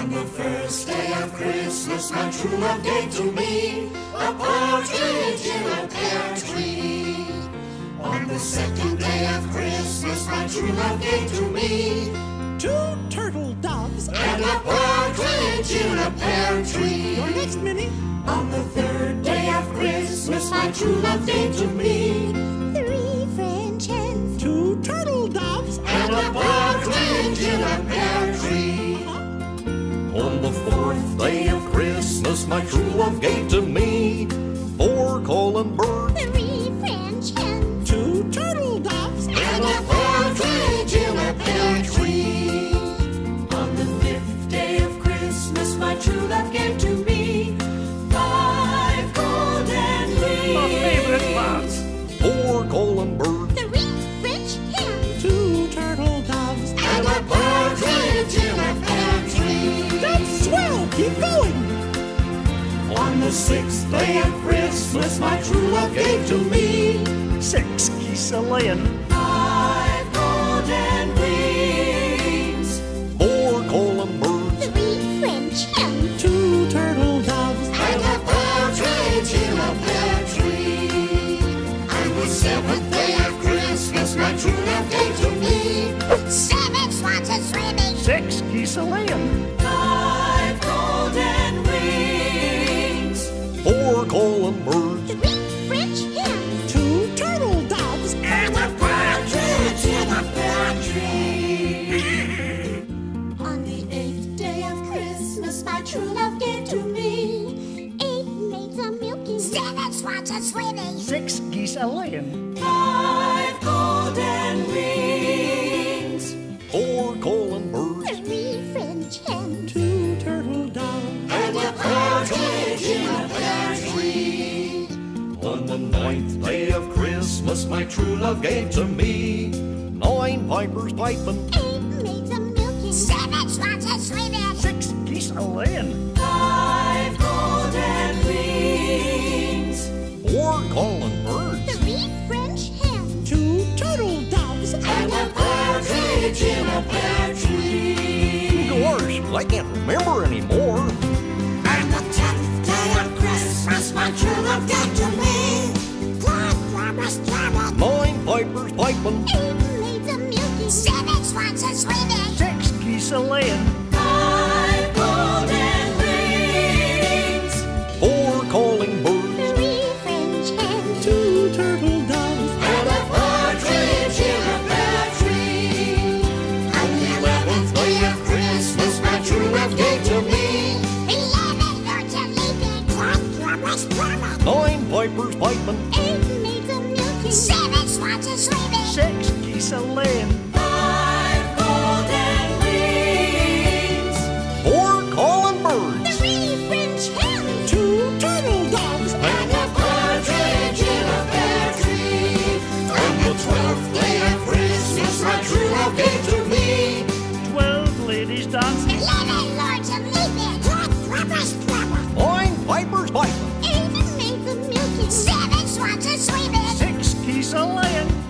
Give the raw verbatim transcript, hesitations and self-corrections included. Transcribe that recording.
On the first day of Christmas, my true love gave to me a partridge in a pear tree. On the second day of Christmas, my true love gave to me two turtle doves and a partridge in a pear tree. Your next, Minnie. On the third day of Christmas, my true love gave to me three French hens, two turtle doves and a partridge in a pear tree. On the fourth day of Christmas, my true love gave to me four calling birds, three French hens, two turtle doves and a partridge in a pear tree. On the fifth day of Christmas, my true love gave to me five golden rings, my favorite ones, four calling birds, three French hens, two turtle doves and a partridge in a pear tree. That's swell! Keep going! On the sixth day of Christmas, my true love gave to me Six geese a-laying, five golden rings, four calling birds, three French hens, two turtle doves and a partridge in a pear tree. On the seventh day of Christmas, my true love gave to me seven swans a-swimming, six geese a-laying, five golden rings, four calling birds, three French hens, two turtle doves and a partridge in a pear tree. On the eighth day of Christmas, my true love gave to me eight maids a-milking, seven swans a-swimming, six geese a-laying, Five golden rings, four calling birds, three French hens, two turtle doves and a partridge in a pear tree. On the ninth day of Christmas, my true love gave to me nine pipers piping, eight maids a-milking, seven swans a-swimming, six geese a-laying, Five golden rings, four calling birds, three French hens, two turtle doves and a partridge in a pear tree. gosh, I can't remember anymore. On the tenth day of Christmas, my true love gave to me Nine pipers piping, eight maids a-milking, seven swans a-swimming, six geese a-laying, five golden rings, four calling birds, three French hens, two turtle doves and a partridge in a pear tree. On the eleventh day of Christmas, my true love gave to me eleven lords a-leaping, twelve drummers drumming, nine pipers piping, eight maids a-milking, seven swans a-swimming, six geese a-laying, five golden rings, four calling birds, three French hens, two turtle doves and a partridge in a pear tree. On the twelfth day of Christmas, my true love gave to me twelve ladies dancing, eleven lords a-leaping, twelve drummers drumming, nine pipers piping, eight maids a-milking, seven swans a-swimming, six geese a-laying,